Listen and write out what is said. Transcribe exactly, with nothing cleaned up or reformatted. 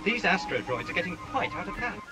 These astro droids are getting quite out of hand.